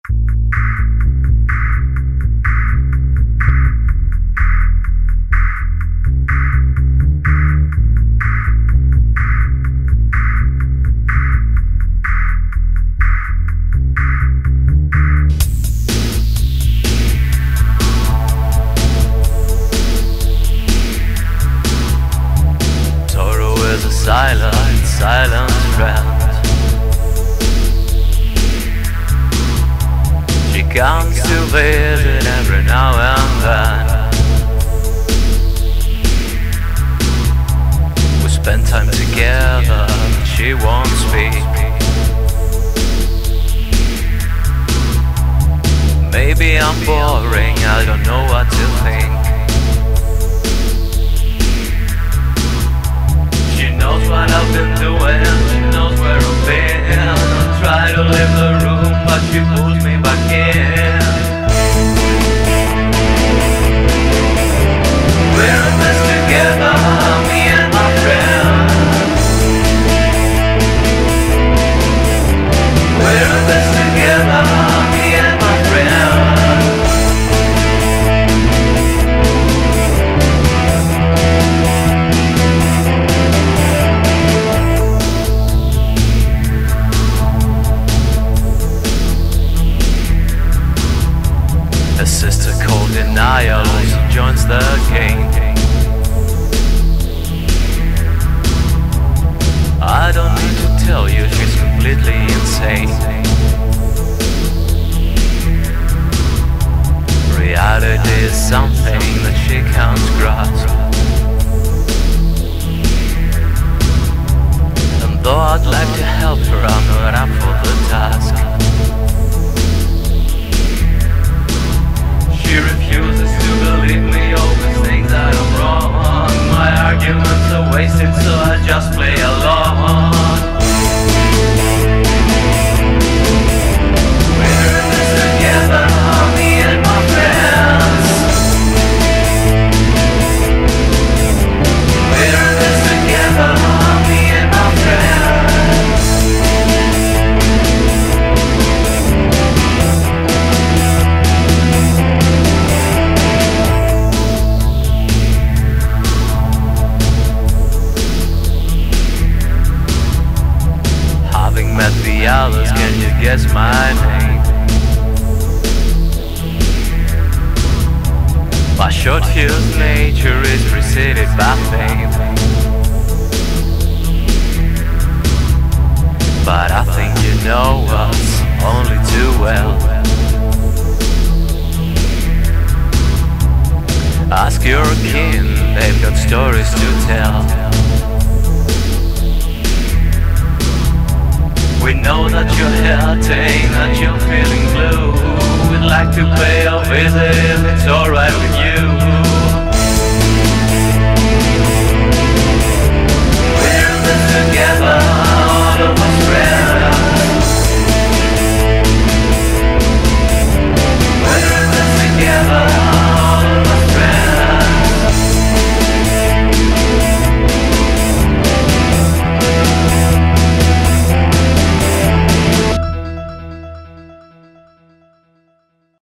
Silent friend. She comes to visit every now and then. We spend time together, but she won't speak. Maybe I'm boring, I don't know what to think. She knows what I've been doing, she knows where I've been. I try to leave the room, but she pulls me back in. We're in this together, me and my friends. We're in this together, me and my friends. A sister called Denial also joins the game. I don't need to tell you she's completely insane. Reality is something that she can't grasp. And though I'd like to help her, I'm not up for the task. She refuses to believe me, always thinks that I'm wrong. My arguments are wasted, so I just play along. We're in this together, me and my friends. We're in this together, me and my friends. Met the others, can you guess my name? My short-fused nature is preceded by fame. But I think you know us only too well. Ask your kin, they've got stories to tell. We know that you're hurting, that you're feeling blue. We'd like to pay a visit if it's alright with you.